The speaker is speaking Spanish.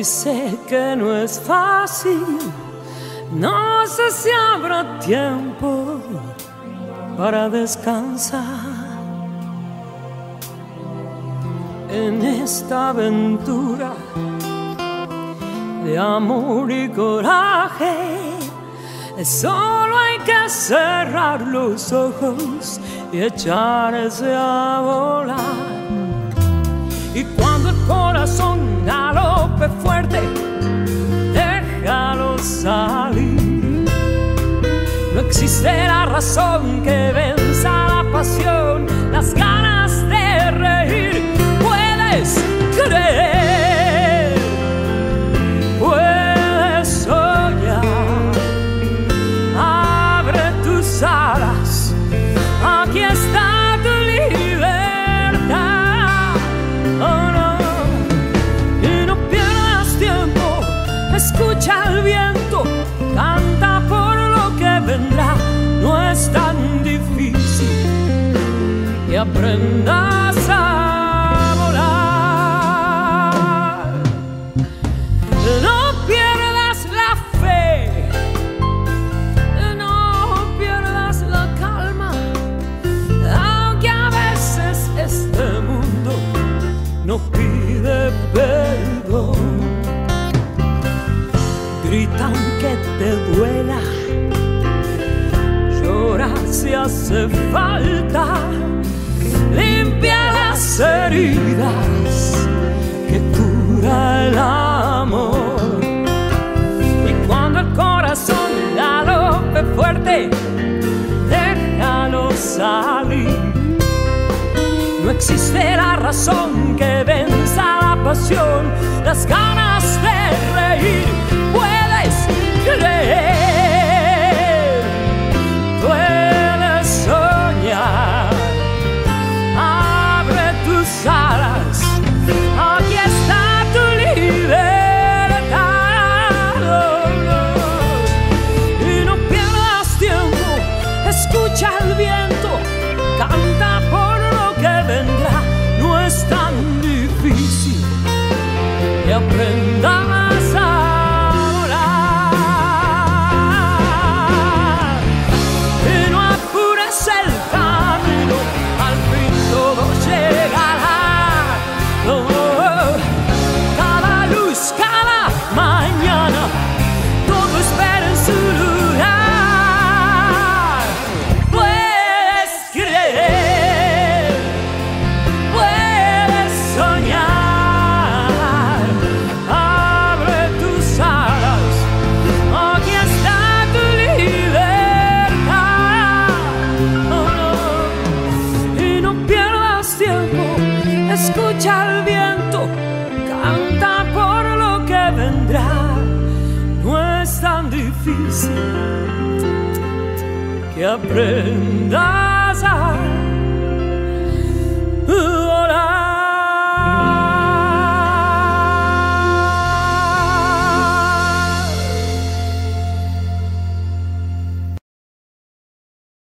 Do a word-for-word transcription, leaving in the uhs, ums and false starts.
y sé que no es fácil. No sé si habrá tiempo para descansar en esta aventura de amor y coraje. Solo hay que cerrar los ojos y echarse a volar. Y cuando el corazón galope fuerte, déjalo salir. No existe la razón que venza la pasión, las ganas de reír. Puedes creer, puedes soñar. Abre tus alas, aquí está tu libertad. Oh no, y no pierdas tiempo, escucha el viento, canta por lo que vendrá. No es tan difícil que aprendas a volar. No pierdas la fe, no pierdas la calma, aunque a veces este mundo no pide perdón. Grita aunque te duela, llora si hace falta, limpia las heridas que cura el amor. Y cuando el corazón galope fuerte, déjalo salir. No existe la razón que venza la pasión, las ganas de reír. Puedes creer, puedes soñar. Abre tus alas, aquí está tu libertad. Oh, no. Y no pierdas tiempo, escucha el viento, canta por lo que vendrá. No es tan difícil que aprendas a volar. Y no apures el camino, al fin todo llegará. Oh, cada luz, cada mañana, todo espera en su lugar. Puedes creer, puedes soñar. Abre tus alas, aquí está tu libertad. Oh, no. Y no pierdas tiempo, escucha el viento, canta por lo que vendrá. No es tan difícil que aprendas a